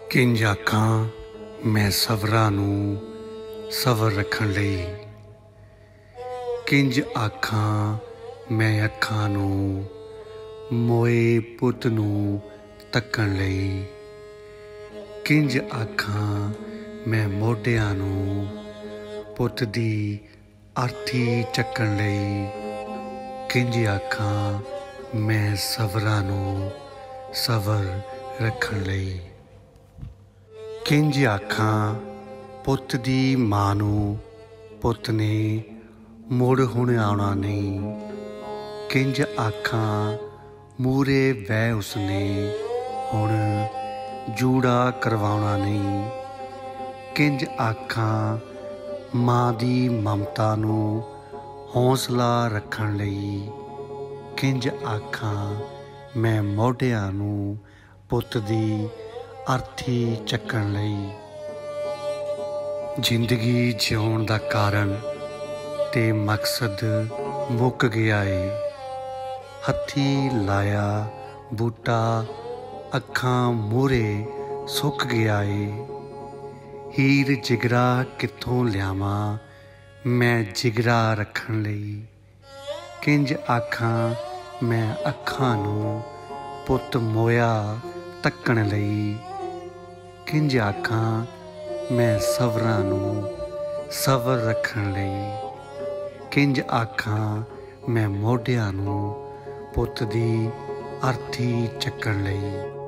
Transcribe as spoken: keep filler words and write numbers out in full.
किंज आखां मैं सवरां नूं सबर रखण लई, किंज आखां मैं अखां नूं मोए पुत नूं तकण लई, किंज आखां मैं मोढियां नूं पुत दी अर्थी चक्कण लई, किंज आखां मैं सवरां नूं सबर रखण लई। किंज आखां पुत दी मां नूं पुत ने मुड़ हुण आउणा नहीं, किंज आखां मूरे बह उसने हुण जूड़ा करवाउणा नहीं, किंज आखां मां दी ममता नूं हौसला रखण लई, किंज आखां मैं मोढियां नूं पुत दी अर्थी चक्कण लई। जिंदगी जिउण दा कारण ते मकसद मुक गया है, हत्थी लाया बूटा अखां मूरे सुक गया है, हीर जिगरा कित्थों लियावां मैं जिगरा रखण लई, किंज आखां मैं अखां नूं पुत मोया तकण लई, किंज आखां मैं सवरां नूं सबर रखण लई, किंज आखां मैं मोढियां नूं पुत दी अर्थी चक्कण लई।